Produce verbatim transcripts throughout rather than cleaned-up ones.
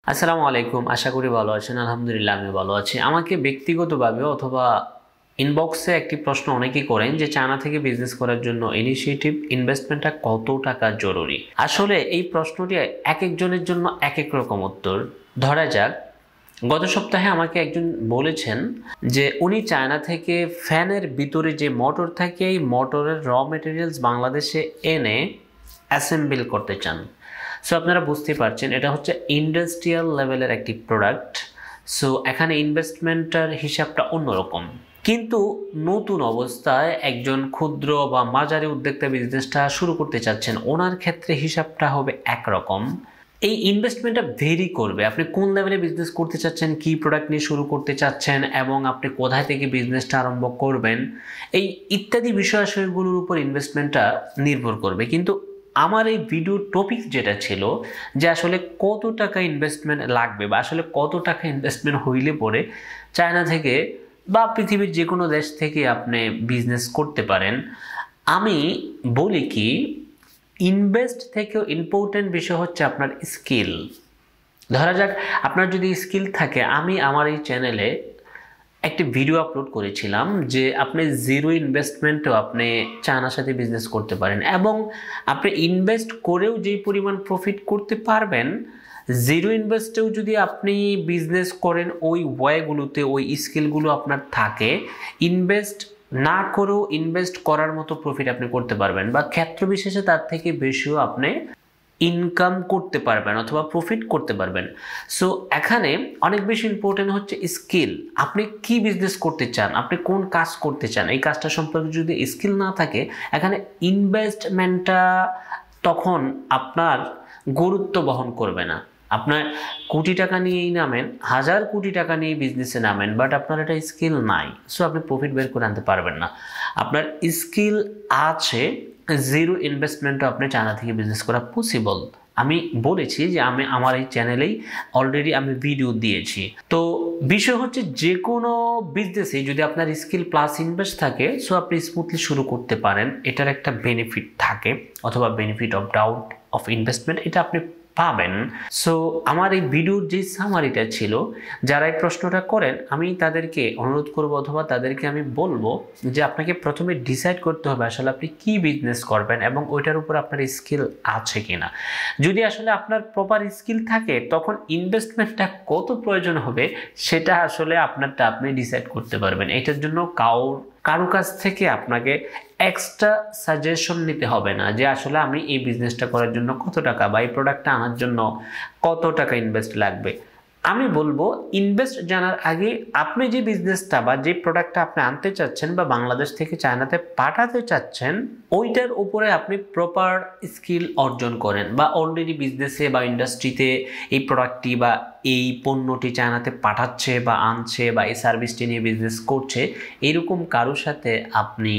আসসালামু আলাইকুম। আশা করি ভালো আছেন। আলহামদুলিল্লাহ আমি ভালো আছি। আমাকে ব্যক্তিগতভাবে অথবা ইনবক্সে একটি প্রশ্ন অনেকেই করেন যে চায়না থেকে বিজনেস করার জন্য ইনিশিয়েটিভ ইনভেস্টমেন্টটা কত টাকা জরুরি। আসলে এই প্রশ্নটি এক একজনের জন্য এক এক রকম উত্তর। ধরা যাক, গত সপ্তাহে আমাকে একজন বলেছেন যে উনি চায়না থেকে ফ্যানের ভিতরে যে মোটর থাকে এই মোটরের র মেটেরিয়ালস বাংলাদেশে এনে অ্যাসেম্বল করতে চান। সো আপনারা বুঝতে পারছেন এটা হচ্ছে ইন্ডাস্ট্রিয়াল লেভেলের একটি প্রোডাক্ট। সো এখানে ইনভেস্টমেন্টের হিসাবটা অন্যরকম। কিন্তু নতুন অবস্থায় একজন ক্ষুদ্র বা মাঝারি উদ্যোক্তা বিজনেসটা শুরু করতে চাচ্ছেন, ওনার ক্ষেত্রে হিসাবটা হবে একরকম। এই ইনভেস্টমেন্টটা ভেরি করবে আপনি কোন লেভেলে বিজনেস করতে চাচ্ছেন, কি প্রোডাক্ট নিয়ে শুরু করতে চাচ্ছেন এবং আপনি কোথায় থেকে বিজনেসটা আরম্ভ করবেন, এই ইত্যাদি বিষয়াশয়গুলোর উপর ইনভেস্টমেন্টটা নির্ভর করবে। কিন্তু আমার এই ভিডিও টপিক যেটা ছিল যে আসলে কত টাকা ইনভেস্টমেন্ট লাগবে বা আসলে কত টাকা ইনভেস্টমেন্ট হইলে পরে চায়না থেকে বা পৃথিবীর যে কোনো দেশ থেকে আপনি বিজনেস করতে পারেন, আমি বলি কি ইনভেস্ট থেকেও ইম্পর্টেন্ট বিষয় হচ্ছে আপনার স্কিল। ধরা যাক আপনার যদি স্কিল থাকে, আমি আমার এই চ্যানেলে একটি ভিডিও আপলোড করেছিলাম যে আপনি জিরো ইনভেস্টমেন্টেও আপনি চায়নার সাথে বিজনেস করতে পারেন এবং আপনি ইনভেস্ট করেও যেই পরিমাণ প্রফিট করতে পারবেন, জিরো ইনভেস্টেও যদি আপনি বিজনেস করেন ওই ওয়েগুলোতে, ওই স্কিলগুলো আপনার থাকে, ইনভেস্ট না করেও ইনভেস্ট করার মতো প্রফিট আপনি করতে পারবেন বা ক্ষেত্র বিশেষে তার থেকে বেশিও আপনি ইনকাম করতে পারবেন অথবা প্রফিট করতে পারবেন। সো এখানে অনেক বেশি ইম্পর্টেন্ট হচ্ছে স্কিল। আপনি কি বিজনেস করতে চান, আপনি কোন কাজ করতে চান, এই কাজটা সম্পর্কে যদি স্কিল না থাকে, এখানে ইনভেস্টমেন্টটা তখন আপনার গুরুত্ব বহন করবে না। আপনার কোটি টাকা নিয়েই নামেন, হাজার কোটি টাকা নিয়ে বিজনেসে নামেন, বাট আপনার একটা স্কিল নাই, সো আপনি প্রফিট বের করে আনতে পারবেন না। আপনার স্কিল আছে, জিরো ইনভেস্টমেন্টও আপনি চায়না থেকে বিজনেস করা পসিবল। আমি বলেছি যে আমি আমার এই চ্যানেলেই অলরেডি আমি ভিডিও দিয়েছি। তো বিষয় হচ্ছে যে কোনো বিজনেসে যদি আপনার স্কিল প্লাস ইনভেস্ট থাকে, সো আপনি স্মুথলি শুরু করতে পারেন। এটার একটা বেনিফিট থাকে অথবা benefit of doubt of investment, এটা আপনি পাবেন। সো আমার এই ভিডিওর যে সামারিটা ছিল, যারা এই প্রশ্নটা করেন আমি তাদেরকে অনুরোধ করব অথবা তাদেরকে আমি বলবো যে আপনাকে প্রথমে ডিসাইড করতে হবে আসলে আপনি কি বিজনেস করবেন এবং ওইটার উপর আপনার স্কিল আছে কিনা। যদি আসলে আপনার প্রপার স্কিল থাকে, তখন ইনভেস্টমেন্টটা কত প্রয়োজন হবে সেটা আসলে আপনারটা আপনি ডিসাইড করতে পারবেন। এটার জন্য কাউর কারো কাছ থেকে আপনাকে এক্সট্রা সাজেশন নিতে হবে না যে আসলে আমি এই বিজনেসটা করার জন্য কত টাকা বা এই প্রোডাক্টটা আনার জন্য কত টাকা ইনভেস্ট লাগবে। আমি বলবো ইনভেস্ট জানার আগে আপনি যে বিজনেসটা বা যে প্রোডাক্টটা আপনি আনতে চাচ্ছেন বা বাংলাদেশ থেকে চায়নাতে পাঠাতে চাচ্ছেন, ওইটার উপরে আপনি প্রপার স্কিল অর্জন করেন বা অলরেডি বিজনেসে বা ইন্ডাস্ট্রিতে এই প্রোডাক্টটি বা এই পণ্যটি চায়নাতে পাঠাচ্ছে বা আনছে বা এই সার্ভিসটি নিয়ে বিজনেস করছে, এরকম কারোর সাথে আপনি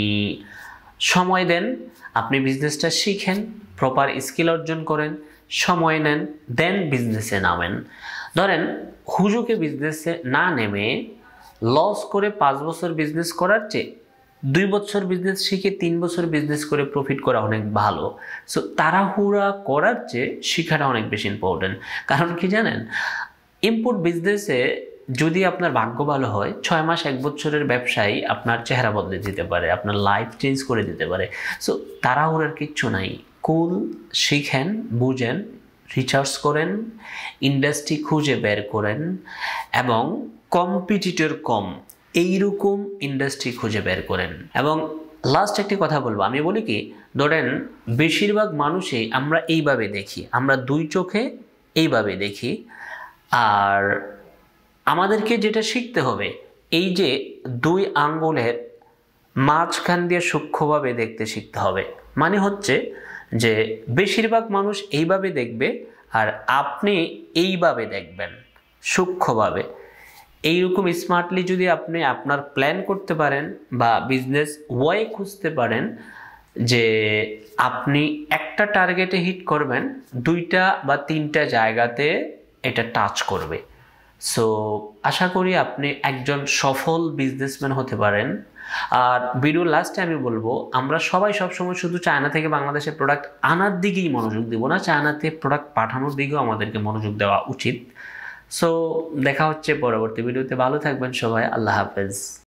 সময় দেন, আপনি বিজনেসটা শিখেন, প্রপার স্কিল অর্জন করেন, সময় নেন, দেন বিজনেসে নামেন। ধরেন হুজুকে বিজনেসে না নেমে লস করে পাঁচ বছর বিজনেস করার চেয়ে দুই বছর বিজনেস শিখে তিন বছর বিজনেস করে প্রফিট করা অনেক ভালো। সো তাড়াহুড়া করার চেয়ে শিখাটা অনেক বেশি ইম্পর্টেন্ট। কারণ কি জানেন, ইম্পোর্ট বিজনেসে যদি আপনার ভাগ্য ভালো হয়, ছয় মাস এক বছরের ব্যবসায়ী আপনার চেহারা বদলে দিতে পারে, আপনার লাইফ চেঞ্জ করে দিতে পারে। সো তাড়াহুড়ার কিচ্ছু নাই। কুল, শিখেন, বুঝেন, রিসার্চ করেন, ইন্ডাস্ট্রি খুঁজে বের করেন এবং কম্পিটিটর কম এইরকম ইন্ডাস্ট্রি খুঁজে বের করেন। এবং লাস্ট একটি কথা বলবো, আমি বলি কি, ধরেন বেশিরভাগ মানুষই আমরা এইভাবে দেখি, আমরা দুই চোখে এইভাবে দেখি, আর আমাদেরকে যেটা শিখতে হবে এই যে দুই আঙ্গুলের মাঝখান দিয়ে সূক্ষ্মভাবে দেখতে শিখতে হবে। মানে হচ্ছে যে বেশিরভাগ মানুষ এইভাবে দেখবে আর আপনি এইভাবে দেখবেন সূক্ষ্মভাবে। এইরকম স্মার্টলি যদি আপনি আপনার প্ল্যান করতে পারেন বা বিজনেস ওয়ে খুঁজতে পারেন যে আপনি একটা টার্গেটে হিট করবেন, দুইটা বা তিনটা জায়গাতে এটা টাচ করবে। সো আশা করি আপনি একজন সফল বিজনেসম্যান হতে পারেন। আর ভিডিও লাস্টে আমি বলবো, আমরা সবাই সবসময় শুধু চায়না থেকে বাংলাদেশে প্রোডাক্ট আনার দিকেই মনোযোগ দিব না, চায়নাতে প্রোডাক্ট পাঠানোর দিকেও আমাদেরকে মনোযোগ দেওয়া উচিত। সো দেখা হচ্ছে পরবর্তী ভিডিওতে, ভালো থাকবেন সবাই, আল্লাহ হাফেজ।